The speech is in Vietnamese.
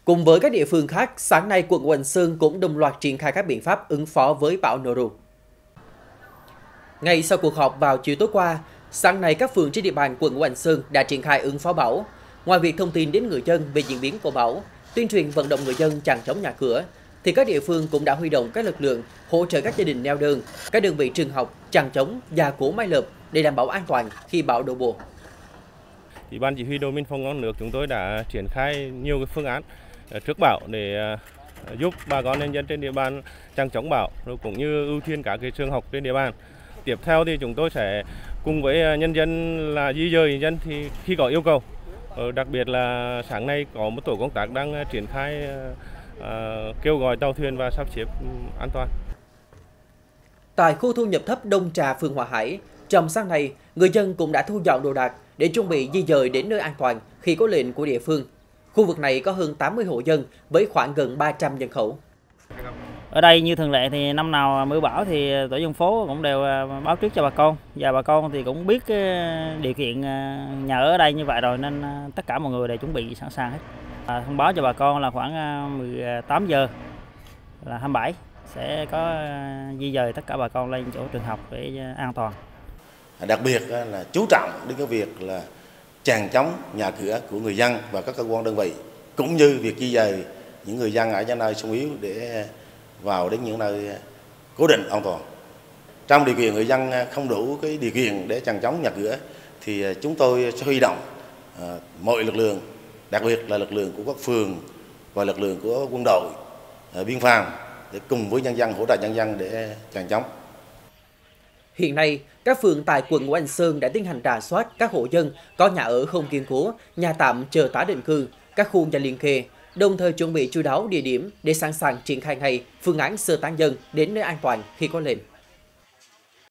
Cùng với các địa phương khác, sáng nay quận Ngũ Hành Sơn cũng đồng loạt triển khai các biện pháp ứng phó với bão Noru. Ngay sau cuộc họp vào chiều tối qua, sáng nay các phường trên địa bàn quận Ngũ Hành Sơn đã triển khai ứng phó bão. Ngoài việc thông tin đến người dân về diễn biến của bão, tuyên truyền vận động người dân chằng chống nhà cửa, thì các địa phương cũng đã huy động các lực lượng hỗ trợ các gia đình neo đơn, các đơn vị trường học chằng chống, gia cố mái lợp để đảm bảo an toàn khi bão đổ bộ. Ban chỉ huy đồn biên phòng non nước chúng tôi đã triển khai nhiều cái phương án trước bão để giúp bà con nhân dân trên địa bàn chằng chống bão, rồi cũng như ưu tiên các cái trường học trên địa bàn. Tiếp theo thì chúng tôi sẽ cùng với nhân dân là di dời nhân dân thì khi có yêu cầu. Đặc biệt là sáng nay có một tổ công tác đang triển khai kêu gọi tàu thuyền và sắp xếp an toàn. Tại khu thu nhập thấp Đông Trà, phường Hòa Hải, trong sáng nay, người dân cũng đã thu dọn đồ đạc để chuẩn bị di dời đến nơi an toàn khi có lệnh của địa phương. Khu vực này có hơn 80 hộ dân với khoảng gần 300 nhân khẩu. Ở đây như thường lệ thì năm nào mưa bão thì tổ dân phố cũng đều báo trước cho bà con, và bà con thì cũng biết điều kiện nhà ở đây như vậy rồi, nên tất cả mọi người đều chuẩn bị sẵn sàng hết. Thông báo cho bà con là khoảng 18 giờ là 27 sẽ có di dời tất cả bà con lên chỗ trường học để an toàn. Đặc biệt là chú trọng đến cái việc là chằng chống nhà cửa của người dân và các cơ quan đơn vị, cũng như việc di dời những người dân ở những nơi sung yếu để vào đến những nơi cố định an toàn. Trong điều kiện người dân không đủ cái điều kiện để chằng chống nhà cửa thì chúng tôi sẽ huy động mọi lực lượng, đặc biệt là lực lượng của các phường và lực lượng của quân đội, biên phòng để cùng với nhân dân hỗ trợ nhân dân để chằng chống. Hiện nay, các phường tại quận Ngũ Hành Sơn đã tiến hành rà soát các hộ dân có nhà ở không kiên cố, nhà tạm chờ tái định cư, các khu nhà liền kề, đồng thời chuẩn bị chu đáo địa điểm để sẵn sàng triển khai ngay phương án sơ tán dân đến nơi an toàn khi có lệnh.